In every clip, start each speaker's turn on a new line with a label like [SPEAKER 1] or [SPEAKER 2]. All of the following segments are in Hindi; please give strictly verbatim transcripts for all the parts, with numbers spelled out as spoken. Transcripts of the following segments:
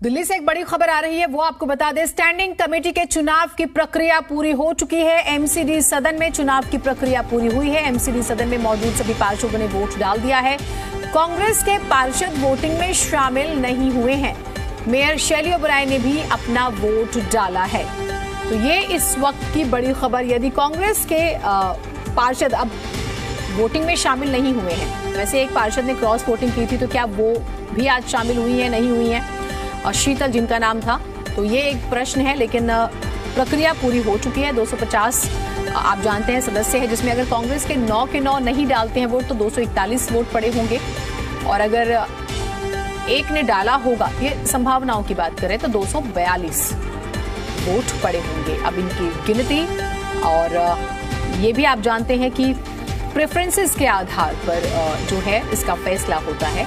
[SPEAKER 1] दिल्ली से एक बड़ी खबर आ रही है, वो आपको बता दें। स्टैंडिंग कमेटी के चुनाव की प्रक्रिया पूरी हो चुकी है। एमसीडी सदन में चुनाव की प्रक्रिया पूरी हुई है। एमसीडी सदन में मौजूद सभी पार्षदों ने वोट डाल दिया है। कांग्रेस के पार्षद वोटिंग में शामिल नहीं हुए हैं। मेयर शैली ओबराय ने भी अपना वोट डाला है। तो ये इस वक्त की बड़ी खबर। यदि कांग्रेस के पार्षद अब वोटिंग में शामिल नहीं हुए हैं, वैसे एक पार्षद ने क्रॉस वोटिंग की थी, तो क्या वो भी आज शामिल हुई है, नहीं हुई है, और शीतल जिनका नाम था, तो ये एक प्रश्न है। लेकिन प्रक्रिया पूरी हो चुकी है। दो सौ पचास आप जानते हैं सदस्य है, जिसमें अगर कांग्रेस के नौ के नौ नहीं डालते हैं वोट तो दो सौ इकतालीस वोट पड़े होंगे, और अगर एक ने डाला होगा, ये संभावनाओं की बात करें, तो दो सौ बयालीस वोट पड़े होंगे। अब इनकी गिनती, और ये भी आप जानते हैं कि प्रेफरेंसेस के आधार पर जो है इसका फैसला होता है।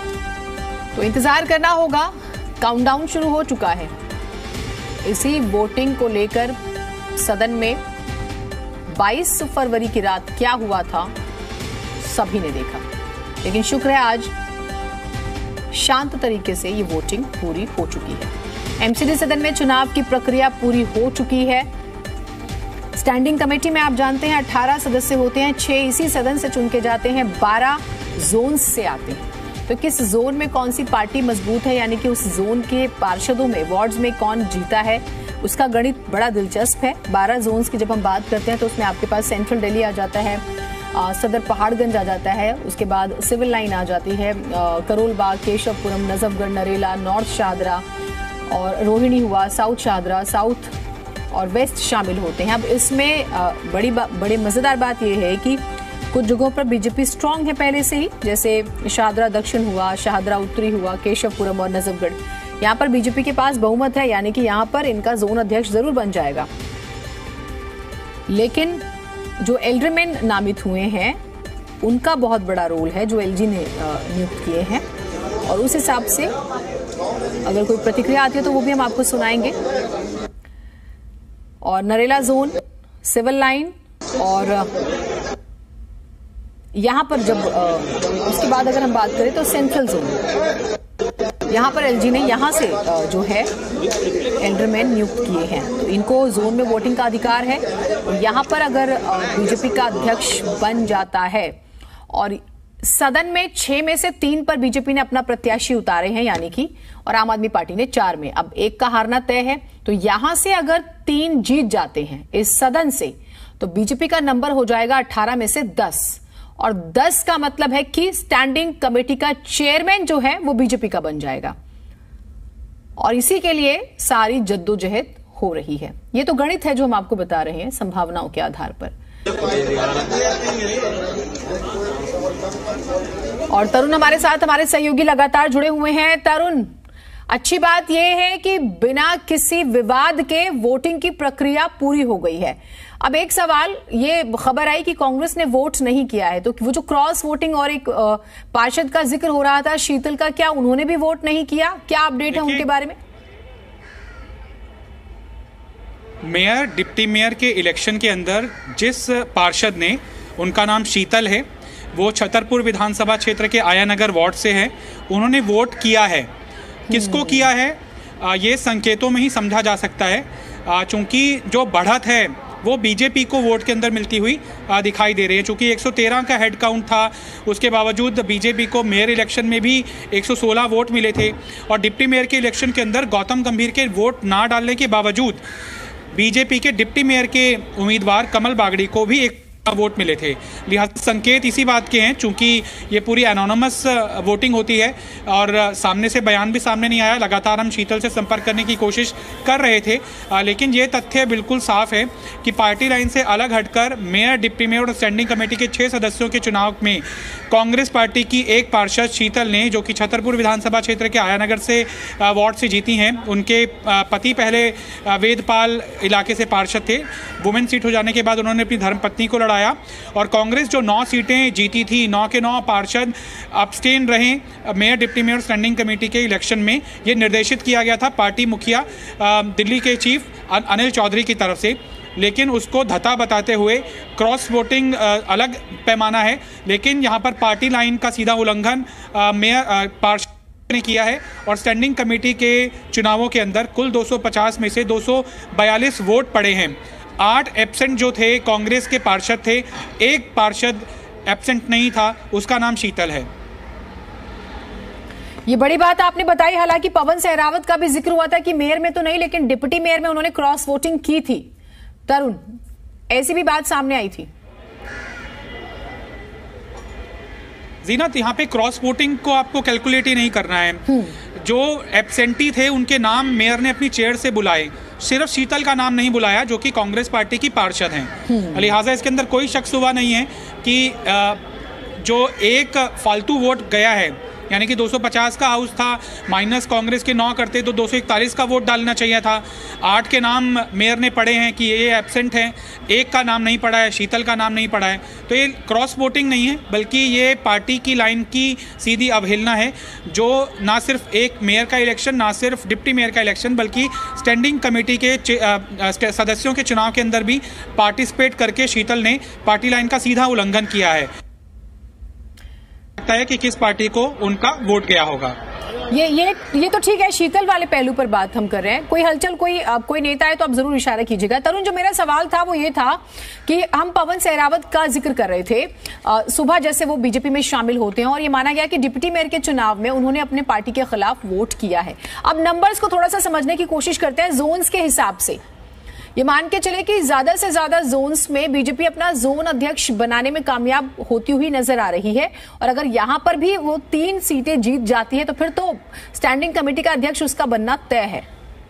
[SPEAKER 1] तो इंतजार करना होगा। काउंटडाउन शुरू हो चुका है। इसी वोटिंग को लेकर सदन में बाईस फरवरी की रात क्या हुआ था सभी ने देखा, लेकिन शुक्र है आज शांत तरीके से ये वोटिंग पूरी हो चुकी है। एमसीडी सदन में चुनाव की प्रक्रिया पूरी हो चुकी है। स्टैंडिंग कमेटी में आप जानते हैं अठारह सदस्य होते हैं, छह इसी सदन से चुन के जाते हैं, बारह जोन से आते हैं। तो किस जोन में कौन सी पार्टी मजबूत है, यानी कि उस जोन के पार्षदों में, वार्ड्स में कौन जीता है, उसका गणित बड़ा दिलचस्प है। बारह जोन्स की जब हम बात करते हैं तो उसमें आपके पास सेंट्रल दिल्ली आ जाता है, आ, सदर पहाड़गंज आ जाता है, उसके बाद सिविल लाइन आ जाती है, करोल बाग, केशवपुरम, नजफगढ़, नरेला, नॉर्थ शाहदरा और रोहिणी हुआ, साउथ शाहदरा, साउथ और वेस्ट शामिल होते हैं। अब इसमें आ, बड़ी बड़ी मजेदार बात यह है कि कुछ जगहों पर बीजेपी स्ट्रांग है पहले से ही, जैसे शाहदरा दक्षिण हुआ, शाहदरा उत्तरी हुआ, केशवपुरम और नजफगढ़। यहाँ पर बीजेपी के पास बहुमत है, यानी कि यहाँ पर इनका जोन अध्यक्ष जरूर बन जाएगा। लेकिन जो एल्डरमैन नामित हुए हैं उनका बहुत बड़ा रोल है, जो एलजी ने नियुक्त किए हैं, और उस हिसाब से अगर कोई प्रतिक्रिया आती है तो वो भी हम आपको सुनाएंगे। और नरेला जोन, सिविल लाइन, और यहां पर जब उसके बाद अगर हम बात करें तो सेंट्रल जोन, यहां पर एलजी ने यहां से जो है एल्डरमैन नियुक्त किए हैं, तो इनको जोन में वोटिंग का अधिकार है। और यहां पर अगर बीजेपी का अध्यक्ष बन जाता है, और सदन में छह में से तीन पर बीजेपी ने अपना प्रत्याशी उतारे हैं, यानी कि, और आम आदमी पार्टी ने चार में, अब एक का हारना तय है। तो यहां से अगर तीन जीत जाते हैं इस सदन से, तो बीजेपी का नंबर हो जाएगा अठारह में से दस, और दस का मतलब है कि स्टैंडिंग कमेटी का चेयरमैन जो है वो बीजेपी का बन जाएगा। और इसी के लिए सारी जद्दोजहद हो रही है। ये तो गणित है जो हम आपको बता रहे हैं संभावनाओं के आधार पर। और तरुण हमारे साथ, हमारे सहयोगी लगातार जुड़े हुए हैं। तरुण, अच्छी बात यह है कि बिना किसी विवाद के वोटिंग की प्रक्रिया पूरी हो गई है। अब एक सवाल, ये खबर आई कि कांग्रेस ने वोट नहीं किया है, तो वो जो क्रॉस वोटिंग और एक पार्षद का जिक्र हो रहा था शीतल का, क्या उन्होंने भी वोट नहीं किया? क्या अपडेट है उनके बारे में?
[SPEAKER 2] मेयर, डिप्टी मेयर के इलेक्शन के अंदर जिस पार्षद ने, उनका नाम शीतल है, वो छतरपुर विधानसभा क्षेत्र के आयानगर वार्ड से है, उन्होंने वोट किया है। किसको किया है आ, ये संकेतों में ही समझा जा सकता है, चूंकि जो बढ़त है वो बीजेपी को वोट के अंदर मिलती हुई आ, दिखाई दे रही है। चूंकि एक सौ तेरह का हेड काउंट था, उसके बावजूद बीजेपी को मेयर इलेक्शन में भी एक सौ सोलह वोट मिले थे, और डिप्टी मेयर के इलेक्शन के अंदर गौतम गंभीर के वोट ना डालने के बावजूद बीजेपी के डिप्टी मेयर के उम्मीदवार कमल बागड़ी को भी एक वोट मिले थे। लिहाजा संकेत इसी बात के हैं, चूंकि ये पूरी एनोनिमस वोटिंग होती है और सामने से बयान भी सामने नहीं आया। लगातार हम शीतल से संपर्क करने की कोशिश कर रहे थे, लेकिन ये तथ्य बिल्कुल साफ है कि पार्टी लाइन से अलग हटकर मेयर, डिप्टी मेयर और स्टैंडिंग कमेटी के छह सदस्यों के चुनाव में कांग्रेस पार्टी की एक पार्षद शीतल ने, जो कि छतरपुर विधानसभा क्षेत्र के आयानगर से वार्ड से जीती हैं, उनके पति पहले वेदपाल इलाके से पार्षद थे, वुमेन सीट हो जाने के बाद उन्होंने अपनी धर्मपत्नी को लड़ाया, और कांग्रेस जो नौ सीटें जीती थी, नौ के नौ पार्षद अब्सटेन रहे mayor, deputy mayor, standing committee के इलेक्शन में। ये निर्देशित किया गया था पार्टी मुखिया दिल्ली के चीफ अनिल चौधरी की तरफ से, लेकिन उसको धता बताते हुए क्रॉस वोटिंग अलग पैमाना है, लेकिन यहाँ पर पार्टी लाइन का सीधा उल्लंघन मेयर पार्षद ने किया है और स्टैंडिंग कमेटी के चुनावों के अंदर कुल दो सौ पचास में से दो सौ बयालीस वोट पड़े हैं। आठ एब्सेंट जो थे कांग्रेस के पार्षद थे, एक पार्षद एब्सेंट नहीं था, उसका नाम शीतल है।
[SPEAKER 1] ये बड़ी बात आपने बताई। हालांकि पवन सहरावत का भी जिक्र हुआ था कि मेयर में तो नहीं लेकिन डिप्टी मेयर में उन्होंने क्रॉस वोटिंग की थी। तरुण, ऐसी भी बात सामने आई थी।
[SPEAKER 2] जीनत, यहाँ पे क्रॉस वोटिंग को आपको कैलकुलेट ही नहीं करना है। जो एब्सेंटी थे उनके नाम मेयर ने अपनी चेयर से बुलाए, सिर्फ शीतल का नाम नहीं बुलाया जो कि कांग्रेस पार्टी की पार्षद हैं। लिहाजा इसके अंदर कोई शक हुआ नहीं है कि जो एक फालतू वोट गया है, यानी कि दो सौ पचास का हाउस था, माइनस कांग्रेस के नौ करते तो दो सौ इकतालीस का वोट डालना चाहिए था। आठ के नाम मेयर ने पढ़े हैं कि ये एब्सेंट हैं, एक का नाम नहीं पड़ा है, शीतल का नाम नहीं पड़ा है। तो ये क्रॉस वोटिंग नहीं है, बल्कि ये पार्टी की लाइन की सीधी अवहेलना है, जो ना सिर्फ एक मेयर का इलेक्शन, ना सिर्फ डिप्टी मेयर का इलेक्शन, बल्कि स्टैंडिंग कमेटी के सदस्यों के चुनाव के अंदर भी पार्टिसिपेट करके शीतल ने पार्टी लाइन का सीधा उल्लंघन किया है। है कि किस पार्टी को उनका वोट गया होगा।
[SPEAKER 1] ये ये ये तो ठीक है, शीतल वाले पहलू पर बात हम कर रहे हैं। कोई हलचल, कोई कोई नेता है तो आप जरूर इशारा कीजिएगा। तरुण, जो मेरा सवाल था वो ये था कि हम पवन सहरावत का जिक्र कर रहे थे। आ, सुबह जैसे वो बीजेपी में शामिल होते हैं और ये माना गया कि डिप्टी मेयर के चुनाव में उन्होंने अपने पार्टी के खिलाफ वोट किया है। अब नंबर्स को थोड़ा सा समझने की कोशिश करते हैं जोन्स के हिसाब से। ये मान के चले कि ज्यादा से ज्यादा जोन्स में बीजेपी अपना जोन अध्यक्ष बनाने में कामयाब होती हुई नजर आ रही है, और अगर यहां पर भी वो तीन सीटें जीत जाती है तो फिर तो स्टैंडिंग कमेटी का अध्यक्ष उसका बनना तय है।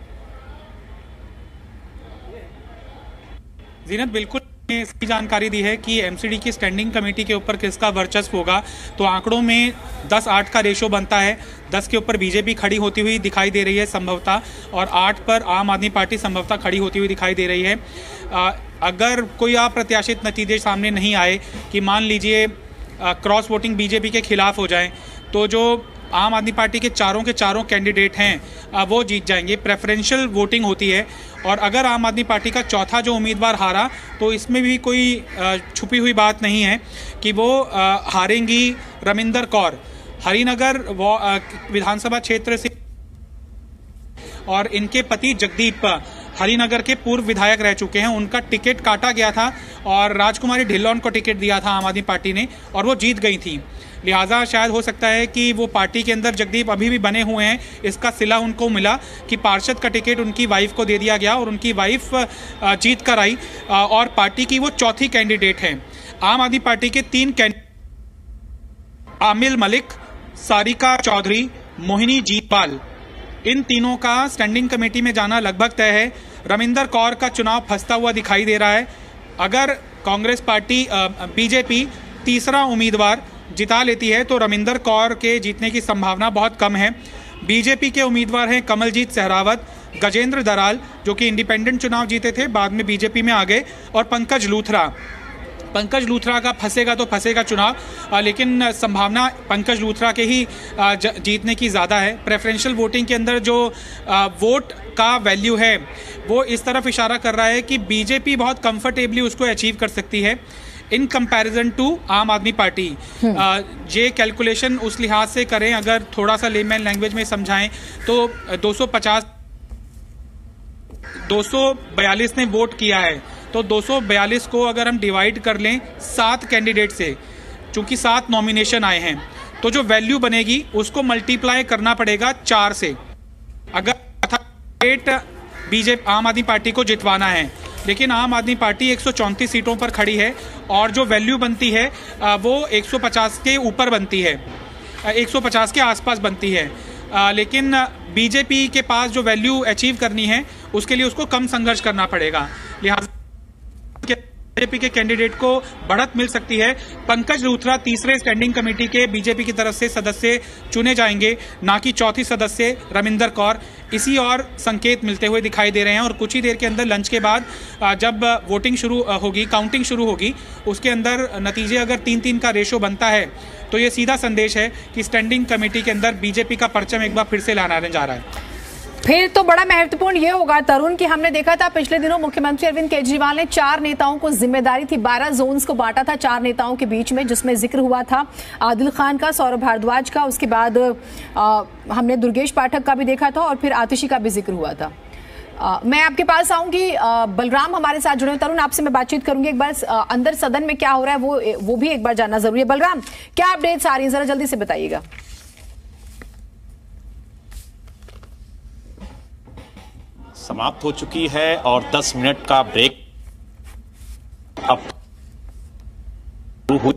[SPEAKER 2] जीनत, बिल्कुल इसकी जानकारी दी है कि एमसीडी की स्टैंडिंग कमेटी के ऊपर किसका वर्चस्व होगा, तो आंकड़ों में दस आठ का रेशो बनता है। दस के ऊपर बीजेपी खड़ी होती हुई दिखाई दे रही है संभवतः, और आठ पर आम आदमी पार्टी संभवतः खड़ी होती हुई दिखाई दे रही है। आ, अगर कोई अप्रत्याशित नतीजे सामने नहीं आए कि मान लीजिए क्रॉस वोटिंग बीजेपी के खिलाफ हो जाए, तो जो आम आदमी पार्टी के चारों के चारों कैंडिडेट हैं वो जीत जाएंगे। प्रेफरेंशियल वोटिंग होती है, और अगर आम आदमी पार्टी का चौथा जो उम्मीदवार हारा तो इसमें भी कोई छुपी हुई बात नहीं है कि वो हारेंगी रमिंदर कौर, हरिनगर विधानसभा क्षेत्र से, और इनके पति जगदीप हरिनगर के पूर्व विधायक रह चुके हैं। उनका टिकट काटा गया था और राजकुमारी ढिल्लोन को टिकट दिया था आम आदमी पार्टी ने, और वो जीत गई थी। लिहाजा शायद हो सकता है कि वो पार्टी के अंदर जगदीप अभी भी बने हुए हैं, इसका सिला उनको मिला कि पार्षद का टिकट उनकी वाइफ को दे दिया गया और उनकी वाइफ जीत कर आई, और पार्टी की वो चौथी कैंडिडेट हैं। आम आदमी पार्टी के तीन कैंडिडेट आमिल मलिक, सारिका चौधरी, मोहिनी जीतपाल, इन तीनों का स्टैंडिंग कमेटी में जाना लगभग तय है। रमिंदर कौर का चुनाव फंसता हुआ दिखाई दे रहा है। अगर कांग्रेस पार्टी बीजेपी तीसरा उम्मीदवार जिता लेती है तो रमिंदर कौर के जीतने की संभावना बहुत कम है। बीजेपी के उम्मीदवार हैं कमलजीत सहरावत, गजेंद्र दराल जो कि इंडिपेंडेंट चुनाव जीते थे, बाद में बीजेपी में आ गए, और पंकज लूथरा। पंकज लूथरा का फंसेगा तो फंसेगा चुनाव, आ, लेकिन संभावना पंकज लूथरा के ही आ, ज, जीतने की ज़्यादा है। प्रेफरेंशियल वोटिंग के अंदर जो आ, वोट का वैल्यू है वो इस तरफ इशारा कर रहा है कि बीजेपी बहुत कंफर्टेबली उसको अचीव कर सकती है इन कंपैरिजन टू आम आदमी पार्टी। ये कैलकुलेशन उस लिहाज से करें, अगर थोड़ा सा लेमैन लैंग्वेज में समझाएं तो दो सौ पचास दो सौ बयालीस ने वोट किया है, तो दो सौ बयालीस को अगर हम डिवाइड कर लें सात कैंडिडेट से, चूंकि सात नॉमिनेशन आए हैं, तो जो वैल्यू बनेगी उसको मल्टीप्लाई करना पड़ेगा चार से। अगर बीजेपी आम आदमी पार्टी को जितवाना है, लेकिन आम आदमी पार्टी एक सौ चौंतीस सीटों पर खड़ी है और जो वैल्यू बनती है वो एक सौ पचास के ऊपर बनती है, एक सौ पचास के आसपास बनती है। लेकिन बीजेपी के पास जो वैल्यू अचीव करनी है उसके लिए उसको कम संघर्ष करना पड़ेगा। लिहाजा बीजेपी के कैंडिडेट को बढ़त मिल सकती है। पंकज लूथरा तीसरे स्टैंडिंग कमेटी के बीजेपी की तरफ से सदस्य चुने जाएंगे, ना कि चौथी सदस्य रमिंदर कौर। इसी और संकेत मिलते हुए दिखाई दे रहे हैं, और कुछ ही देर के अंदर लंच के बाद जब वोटिंग शुरू होगी, काउंटिंग शुरू होगी, उसके अंदर नतीजे अगर तीन तीन का रेशो बनता है तो ये सीधा संदेश है कि स्टैंडिंग कमेटी के अंदर बीजेपी का परचम एक बार फिर से लहराने जा रहा है।
[SPEAKER 1] फिर तो बड़ा महत्वपूर्ण ये होगा तरुण कि हमने देखा था पिछले दिनों मुख्यमंत्री अरविंद केजरीवाल ने चार नेताओं को जिम्मेदारी थी, बारह जोन्स को बांटा था चार नेताओं के बीच में, जिसमें जिक्र हुआ था आदिल खान का, सौरभ भारद्वाज का, उसके बाद आ, हमने दुर्गेश पाठक का भी देखा था और फिर आतिशी का भी जिक्र हुआ था। आ, मैं आपके पास आऊंगी, बलराम हमारे साथ जुड़े। तरुण आपसे मैं बातचीत करूंगी, एक बार आ, अंदर सदन में क्या हो रहा है वो वो भी एक बार जानना जरूरी है। बलराम, क्या अपडेट्स आ रही है, जरा जल्दी से बताइएगा।
[SPEAKER 3] समाप्त हो चुकी है और दस मिनट का ब्रेक अब शुरू हुई।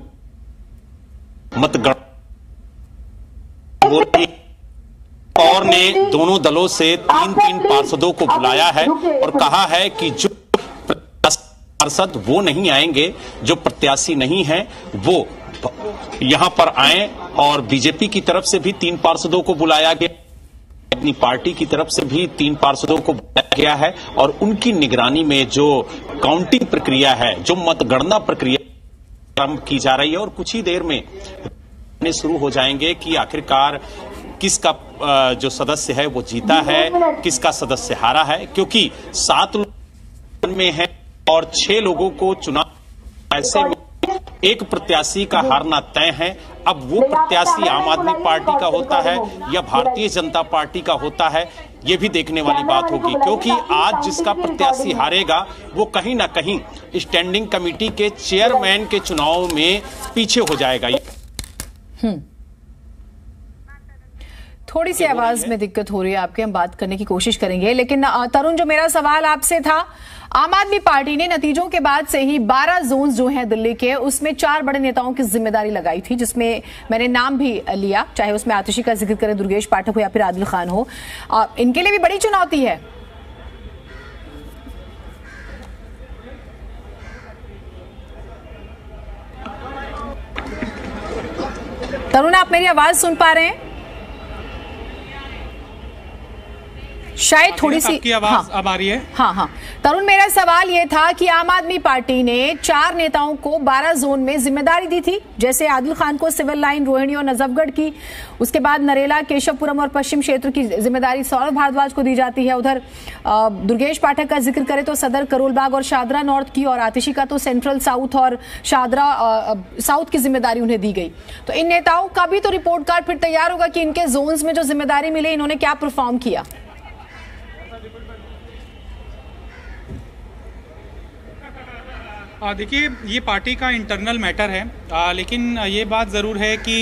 [SPEAKER 3] मतगणना हो रही और ने दोनों दलों से तीन तीन पार्षदों को बुलाया है और कहा है कि जो पार्षद वो नहीं आएंगे, जो प्रत्याशी नहीं है वो यहां पर आए। और बीजेपी की तरफ से भी तीन पार्षदों को बुलाया गया, अपनी पार्टी की तरफ से भी तीन पार्षदों को बुलाया गया है और उनकी निगरानी में जो काउंटिंग प्रक्रिया है, जो मतगणना प्रक्रिया आरंभ की जा रही है और कुछ ही देर में शुरू हो जाएंगे कि आखिरकार किसका जो सदस्य है वो जीता है, किसका सदस्य हारा है, क्योंकि सात लोग में है और छह लोगों को चुनाव ऐसे में एक प्रत्याशी का हारना तय है। अब वो प्रत्याशी आम आदमी पार्टी का होता है या भारतीय जनता पार्टी का होता है, ये भी देखने वाली बात होगी, क्योंकि आज जिसका प्रत्याशी हारेगा वो कहीं ना कहीं स्टैंडिंग कमेटी के चेयरमैन के चुनाव में पीछे हो जाएगा।
[SPEAKER 1] हम्म थोड़ी सी आवाज में दिक्कत हो रही है आपके, हम बात करने की कोशिश करेंगे। लेकिन तरुण, जो मेरा सवाल आपसे था, आम आदमी पार्टी ने नतीजों के बाद से ही बारह जोन्स जो हैं दिल्ली के, उसमें चार बड़े नेताओं की जिम्मेदारी लगाई थी, जिसमें मैंने नाम भी लिया, चाहे उसमें आतिशी का जिक्र करें, दुर्गेश पाठक हो या फिर आदिल खान हो। इनके लिए भी बड़ी चुनौती है। तरुण, आप मेरी आवाज सुन पा रहे हैं? शायद थोड़ी सी
[SPEAKER 2] आपकी आवाज हाँ, अब आ रही है।
[SPEAKER 1] हाँ हाँ तरुण, मेरा सवाल यह था कि आम आदमी पार्टी ने चार नेताओं को बारह जोन में जिम्मेदारी दी थी, जैसे आदिल खान को सिविल लाइन, रोहिणी और नजफगढ़ की, उसके बाद नरेला, केशवपुरम और पश्चिम क्षेत्र की जिम्मेदारी सौरभ भारद्वाज को दी जाती है। उधर दुर्गेश पाठक का जिक्र करें तो सदर, करोलबाग और शादरा नॉर्थ की, और आतिशी का तो सेंट्रल साउथ और शादरा साउथ की जिम्मेदारी उन्हें दी गई। तो इन नेताओं का भी तो रिपोर्ट कार्ड फिर तैयार होगा कि इनके जोन्स में जो जिम्मेदारी मिले इन्होंने क्या परफॉर्म किया।
[SPEAKER 2] देखिए, ये पार्टी का इंटरनल मैटर है, आ, लेकिन ये बात ज़रूर है कि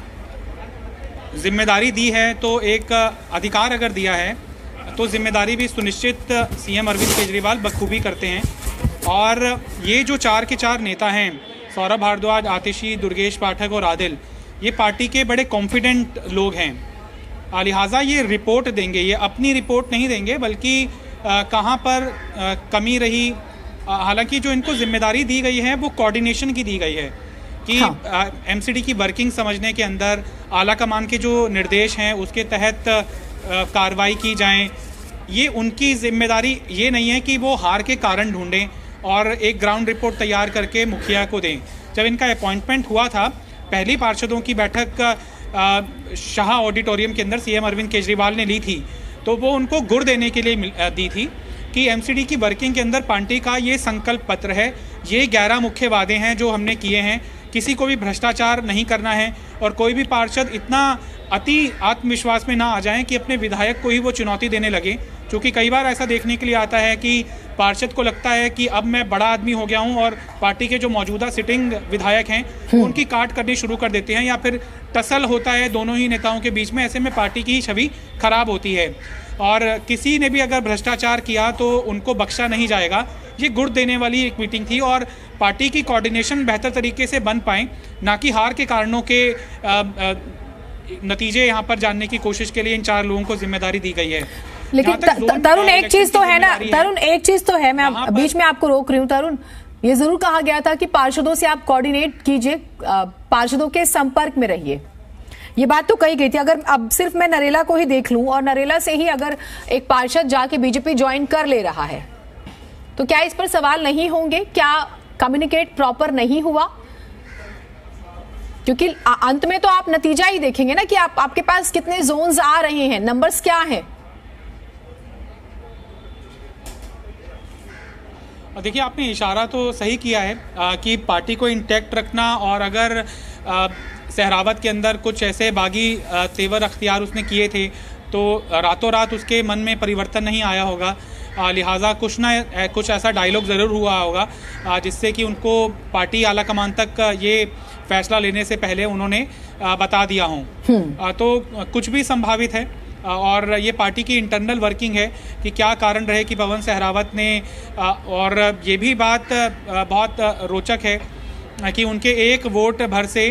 [SPEAKER 2] जिम्मेदारी दी है तो एक अधिकार अगर दिया है तो जिम्मेदारी भी सुनिश्चित सीएम अरविंद केजरीवाल बखूबी करते हैं। और ये जो चार के चार नेता हैं, सौरभ भारद्वाज, आतिशी, दुर्गेश पाठक और आदिल, ये पार्टी के बड़े कॉन्फिडेंट लोग हैं, लिहाजा ये रिपोर्ट देंगे। ये अपनी रिपोर्ट नहीं देंगे, बल्कि कहाँ पर आ, कमी रही। हालांकि जो इनको जिम्मेदारी दी गई है वो कोऑर्डिनेशन की दी गई है कि हाँ। एमसीडी की वर्किंग समझने के अंदर आला कमान के जो निर्देश हैं उसके तहत कार्रवाई की जाए। ये उनकी जिम्मेदारी ये नहीं है कि वो हार के कारण ढूंढें और एक ग्राउंड रिपोर्ट तैयार करके मुखिया को दें। जब इनका अपॉइंटमेंट हुआ था, पहली पार्षदों की बैठक शाह ऑडिटोरियम के अंदर सीएम अरविंद केजरीवाल ने ली थी, तो वो उनको गुर देने के लिए दी थी कि एमसीडी की वर्किंग के अंदर पार्टी का ये संकल्प पत्र है, ये ग्यारह मुख्य वादे हैं जो हमने किए हैं, किसी को भी भ्रष्टाचार नहीं करना है और कोई भी पार्षद इतना अति आत्मविश्वास में ना आ जाएं कि अपने विधायक को ही वो चुनौती देने लगे। क्योंकि कई बार ऐसा देखने के लिए आता है कि पार्षद को लगता है कि अब मैं बड़ा आदमी हो गया हूं और पार्टी के जो मौजूदा सिटिंग विधायक हैं उनकी काट करनी शुरू कर देते हैं, या फिर टसल होता है दोनों ही नेताओं के बीच में। ऐसे में पार्टी की छवि खराब होती है और किसी ने भी अगर भ्रष्टाचार किया तो उनको बख्शा नहीं जाएगा। ये गुड़ देने वाली एक मीटिंग थी और पार्टी की कोऑर्डिनेशन बेहतर तरीके से बन पाए, ना कि हार के कारणों के आ, आ, नतीजे यहाँ पर जानने की कोशिश के लिए इन चार लोगों को जिम्मेदारी दी गई है।
[SPEAKER 1] लेकिन तरुण, एक चीज तो है ना तरुण, एक चीज तो है, मैं बीच में आपको रोक रही हूँ तरुण, ये जरूर कहा गया था कि पार्षदों से आप कोऑर्डिनेट कीजिए, पार्षदों के संपर्क में रहिए, ये बात तो कही गई थी। अगर अब सिर्फ मैं नरेला को ही देख लूं और नरेला से ही अगर एक पार्षद जाके बीजेपी ज्वाइन कर ले रहा है तो क्या इस पर सवाल नहीं होंगे? क्या कम्युनिकेट प्रॉपर नहीं हुआ? क्योंकि अंत में तो आप नतीजा ही देखेंगे ना कि आप आपके पास कितने जोन्स आ रहे हैं, नंबर्स क्या हैं।
[SPEAKER 2] देखिए, आपने इशारा तो सही किया है आ, कि पार्टी को इंटैक्ट रखना, और अगर आ, सहरावत के अंदर कुछ ऐसे बागी आ, तेवर अख्तियार उसने किए थे तो रातों रात उसके मन में परिवर्तन नहीं आया होगा। लिहाजा कुछ ना कुछ ऐसा डायलॉग ज़रूर हुआ होगा जिससे कि उनको पार्टी आला कमान तक ये फैसला लेने से पहले उन्होंने बता दिया हो। तो कुछ भी संभावित है, और ये पार्टी की इंटरनल वर्किंग है कि क्या कारण रहे कि पवन सहरावत ने, और ये भी बात बहुत रोचक है कि उनके एक वोट भर से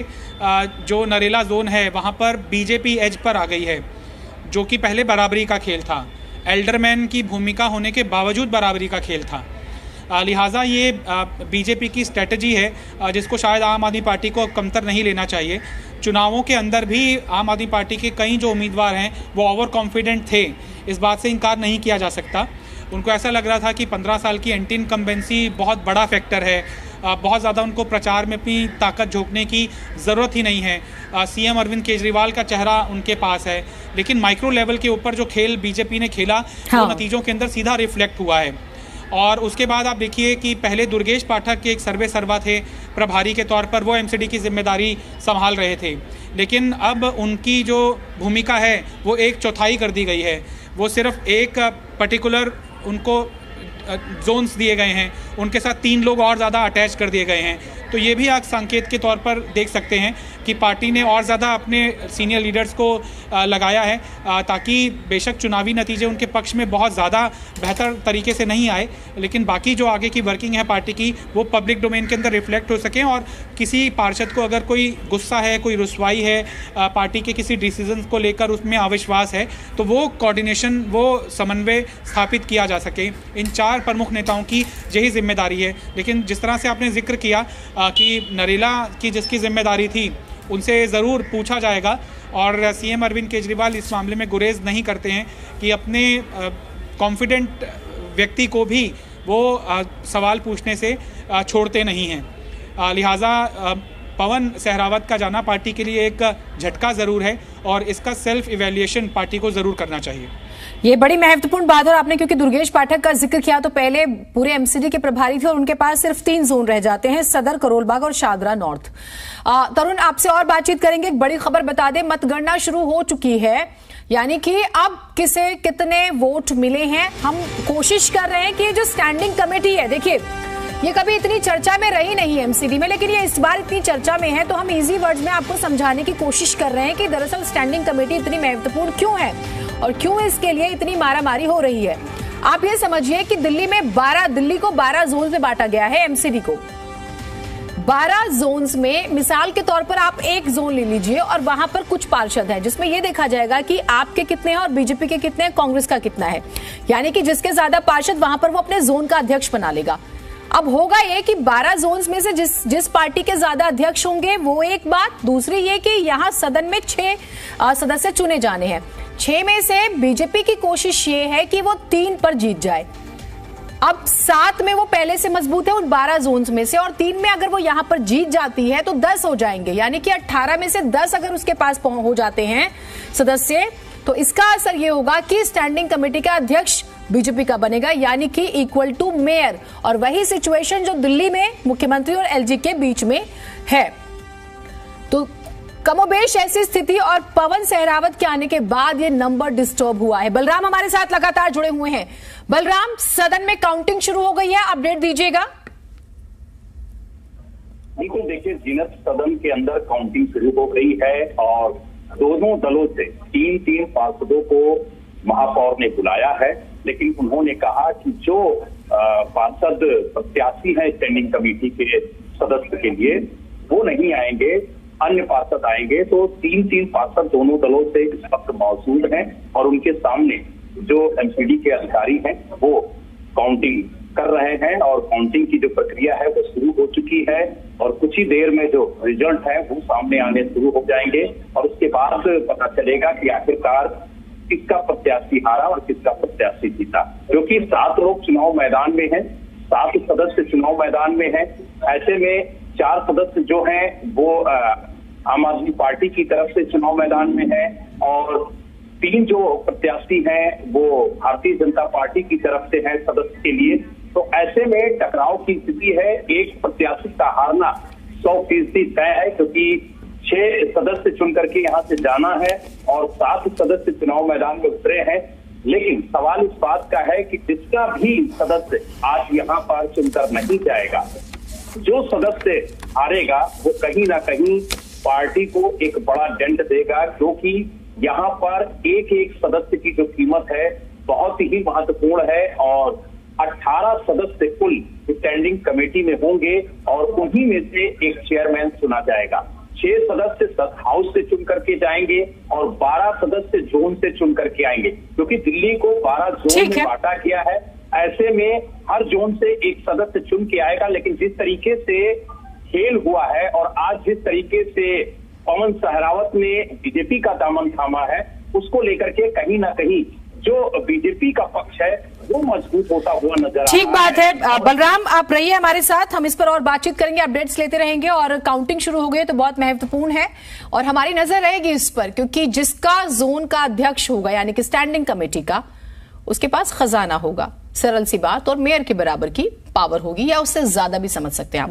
[SPEAKER 2] जो नरेला जोन है वहाँ पर बीजेपी एज पर आ गई है, जो कि पहले बराबरी का खेल था। एल्डरमैन की भूमिका होने के बावजूद बराबरी का खेल था। लिहाजा ये बीजेपी की स्ट्रेटजी है जिसको शायद आम आदमी पार्टी को कमतर नहीं लेना चाहिए। चुनावों के अंदर भी आम आदमी पार्टी के कई जो उम्मीदवार हैं वो ओवर कॉन्फिडेंट थे, इस बात से इनकार नहीं किया जा सकता। उनको ऐसा लग रहा था कि पंद्रह साल की एंटी इनकम्बेंसी बहुत बड़ा फैक्टर है, बहुत ज़्यादा उनको प्रचार में अपनी ताकत झोंकने की ज़रूरत ही नहीं है। सीएम अरविंद केजरीवाल का चेहरा उनके पास है, लेकिन माइक्रो लेवल के ऊपर जो खेल बीजेपी ने खेला हाँ। वो नतीजों के अंदर सीधा रिफ्लेक्ट हुआ है। और उसके बाद आप देखिए कि पहले दुर्गेश पाठक के एक सर्वे सर्वा थे प्रभारी के तौर पर, वो एमसीडी की जिम्मेदारी संभाल रहे थे, लेकिन अब उनकी जो भूमिका है वो एक चौथाई कर दी गई है। वो सिर्फ एक पर्टिकुलर उनको जोन्स दिए गए हैं, उनके साथ तीन लोग और ज़्यादा अटैच कर दिए गए हैं। तो ये भी आप संकेत के तौर पर देख सकते हैं कि पार्टी ने और ज़्यादा अपने सीनियर लीडर्स को लगाया है, ताकि बेशक चुनावी नतीजे उनके पक्ष में बहुत ज़्यादा बेहतर तरीके से नहीं आए, लेकिन बाकी जो आगे की वर्किंग है पार्टी की वो पब्लिक डोमेन के अंदर रिफ्लेक्ट हो सकें। और किसी पार्षद को अगर कोई गुस्सा है, कोई रुसवाई है, पार्टी के किसी डिसीजन को लेकर उसमें अविश्वास है, तो वो कोऑर्डिनेशन, वो समन्वय स्थापित किया जा सके। इन चार प्रमुख नेताओं की यही जिम्मेदारी है। लेकिन जिस तरह से आपने जिक्र किया कि नरेला की जिसकी जिम्मेदारी थी उनसे ज़रूर पूछा जाएगा, और सीएम अरविंद केजरीवाल इस मामले में गुरेज नहीं करते हैं कि अपने कॉन्फिडेंट व्यक्ति को भी वो आ, सवाल पूछने से आ, छोड़ते नहीं हैं। लिहाजा पवन सहरावत का जाना पार्टी के लिए एक झटका ज़रूर है, और इसका सेल्फ इवैल्यूएशन पार्टी को ज़रूर करना चाहिए।
[SPEAKER 1] ये बड़ी महत्वपूर्ण बात है। और आपने क्योंकि दुर्गेश पाठक का जिक्र किया, तो पहले पूरे एमसीडी के प्रभारी थे और उनके पास सिर्फ तीन जोन रह जाते हैं, सदर, करोलबाग और शादरा नॉर्थ। तरुण, आपसे और बातचीत करेंगे। एक बड़ी खबर बता दें, मतगणना शुरू हो चुकी है, यानी कि अब किसे कितने वोट मिले हैं। हम कोशिश कर रहे हैं कि जो स्टैंडिंग कमेटी है, देखिए ये कभी इतनी चर्चा में रही नहीं एमसीडी में, लेकिन ये इस बार इतनी चर्चा में है, तो हम इजी वर्ड्स में आपको समझाने की कोशिश कर रहे हैं कि दरअसल स्टैंडिंग कमेटी इतनी महत्वपूर्ण क्यों है और क्यों इसके लिए इतनी मारामारी हो रही है। आप ये समझिए कि दिल्ली में बारह दिल्ली को बारह जोन में बांटा गया है, एमसीडी को बारह जोन्स में। मिसाल के तौर पर आप एक जोन ले लीजिए और वहां पर कुछ पार्षद हैं, जिसमें यह देखा जाएगा कि आपके कितने हैं और बीजेपी के कितने हैं, कांग्रेस का कितना है। यानी कि जिसके ज्यादा पार्षद वहां पर वो अपने जोन का अध्यक्ष बना लेगा। अब होगा ये कि बारह जोन्स में से जिस जिस पार्टी के ज्यादा अध्यक्ष होंगे वो एक बात, दूसरी ये कि यहाँ सदन में छह सदस्य चुने जाने हैं। छह में से बीजेपी की कोशिश ये है कि वो तीन पर जीत जाए। अब सात में वो पहले से मजबूत है उन बारह जोन्स में से, और तीन में अगर वो यहां पर जीत जाती है तो दस हो जाएंगे, यानी कि अट्ठारह में से दस अगर उसके पास हो जाते हैं सदस्य, तो इसका असर ये होगा कि स्टैंडिंग कमेटी का अध्यक्ष बीजेपी का बनेगा, यानी कि इक्वल टू मेयर। और वही सिचुएशन जो दिल्ली में मुख्यमंत्री और एलजी के बीच में है। तो कमोबेश ऐसी स्थिति, और पवन सहरावत के आने के बाद ये नंबर डिस्टर्ब हुआ है। बलराम हमारे साथ लगातार जुड़े हुए हैं। बलराम, सदन में काउंटिंग शुरू हो गई है, अपडेट दीजिएगा।
[SPEAKER 4] बिल्कुल, देखिए जीनत, सदन के अंदर काउंटिंग शुरू हो गई है और दोनों दलों से तीन तीन पार्षदों को महापौर ने बुलाया है, लेकिन उन्होंने कहा कि जो पार्षद प्रत्याशी हैं स्टैंडिंग कमेटी के सदस्य के लिए वो नहीं आएंगे, अन्य पार्षद आएंगे। तो तीन तीन पार्षद दोनों दलों से इस वक्त मौजूद हैं और उनके सामने जो एमसीडी के अधिकारी हैं वो काउंटिंग कर रहे हैं, और काउंटिंग की जो प्रक्रिया है वो शुरू हो चुकी है, और कुछ ही देर में जो रिजल्ट है वो सामने आने शुरू हो जाएंगे, और उसके बाद पता चलेगा कि आखिरकार किसका प्रत्याशी हारा और किसका प्रत्याशी जीता। क्योंकि सात लोग चुनाव मैदान में हैं, सात सदस्य चुनाव मैदान में हैं, ऐसे में चार सदस्य जो हैं वो आम आदमी पार्टी की तरफ से चुनाव मैदान में है, और तीन जो प्रत्याशी हैं वो भारतीय जनता पार्टी की तरफ से हैं सदस्य के लिए। तो ऐसे में टकराव की स्थिति है। एक प्रत्याशी का हारना सौ फीसदी तय है, क्योंकि छह सदस्य चुन करके यहाँ से जाना है और सात सदस्य चुनाव मैदान में उतरे हैं। लेकिन सवाल इस बात का है कि जिसका भी सदस्य आज यहाँ पर चुनकर नहीं जाएगा, जो सदस्य हारेगा वो कहीं ना कहीं पार्टी को एक बड़ा डेंट देगा, क्योंकि यहाँ पर एक एक सदस्य की जो कीमत है बहुत ही महत्वपूर्ण है। और अठारह सदस्य कुल स्टैंडिंग कमेटी में होंगे और उन्हीं में से एक चेयरमैन चुना जाएगा। छह सदस्य हाउस से चुन करके जाएंगे और बारह सदस्य जोन से चुन करके आएंगे, क्योंकि दिल्ली को बारह जोन में बांटा गया है। ऐसे में हर जोन से एक सदस्य चुन के आएगा। लेकिन जिस तरीके से खेल हुआ है और आज जिस तरीके से पवन सहरावत ने बीजेपी का दामन थामा है, उसको लेकर के कहीं ना कहीं जो बीजेपी का पक्ष है वो मजबूत होता हुआ नजर आ रहा है।
[SPEAKER 1] ठीक बात है बलराम, आप रहिए हमारे साथ, हम इस पर और बातचीत करेंगे, अपडेट्स लेते रहेंगे। और काउंटिंग शुरू हो गई तो बहुत महत्वपूर्ण है और हमारी नजर रहेगी इस पर, क्योंकि जिसका जोन का अध्यक्ष होगा यानी कि स्टैंडिंग कमेटी का, उसके पास खजाना होगा, सरल सी बात, और मेयर के बराबर की पावर होगी या उससे ज्यादा भी समझ सकते हैं आप।